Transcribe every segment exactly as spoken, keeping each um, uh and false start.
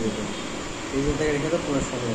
এটা এই যে থেকে রেখে তো পুরো সময়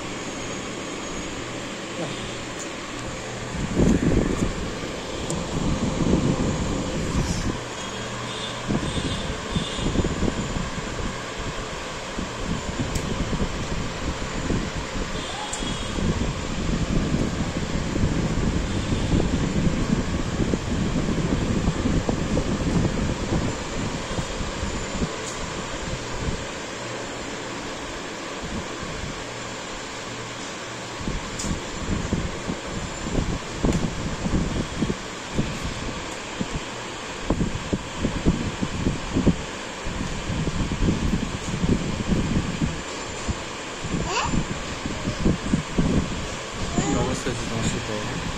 অবস্থা হচ্ছে তোমার সাথে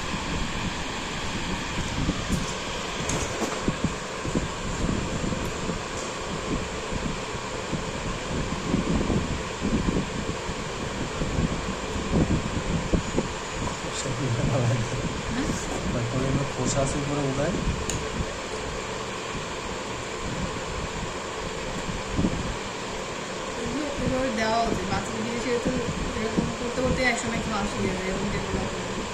তারপরে খোসা আছে উপরে উড়ায় দেওয়া উচিত বাচ্চাদের বিদেশে তো এরকম করতে করতে একসময় ক্লাস হয়ে যাবে এরকম ডেভেলপ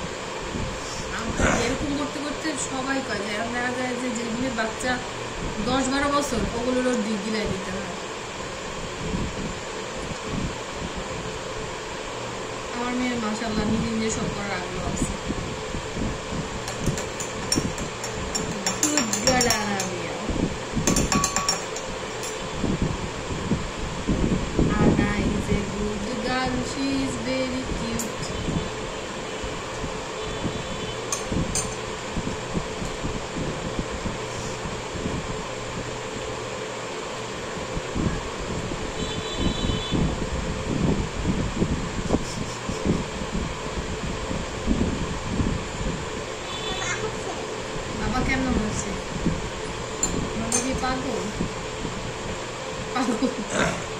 এরকম করতে করতে সবাই কয় যে এরকম দেখা যায় যে যেগুলির বাচ্চা দশ বারো বছর ওগুলোর দিক গিলাই দিতে হয়। আমার মেয়ের মাশাআল্লাহ নিজে নিজে সব করার আগ্রহ আছে। She is very cute. Baba কেমন হচ্ছে? মানে কি পাগল? পাগল